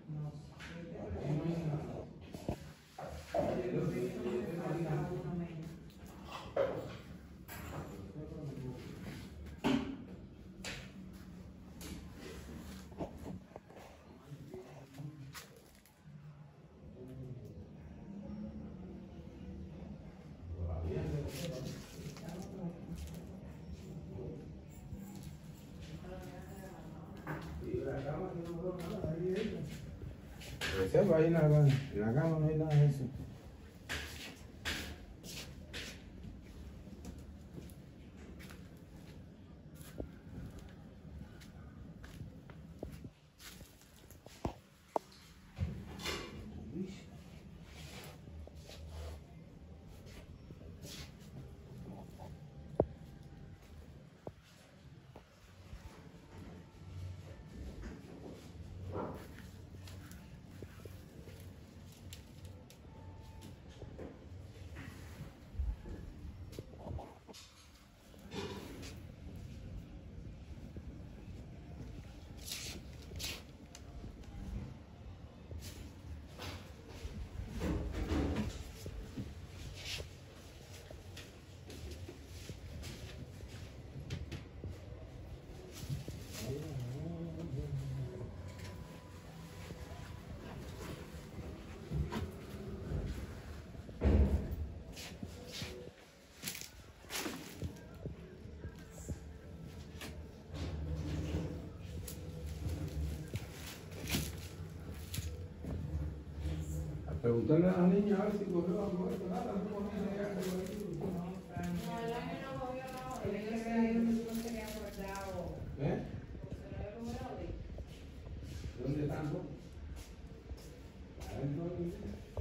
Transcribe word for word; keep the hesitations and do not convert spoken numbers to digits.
No sé. Uno menos. Reserva ahí nada más. En la cama no hay nada de eso. Preguntarle a la niña a ver si cogió algo de esto, nada, no cogió nada de esto. No, el año no cogió nada. Tiene que ser ahí donde tú no tenías guardado. ¿Eh? ¿Se lo había cobrado? ¿Dónde están? Adentro.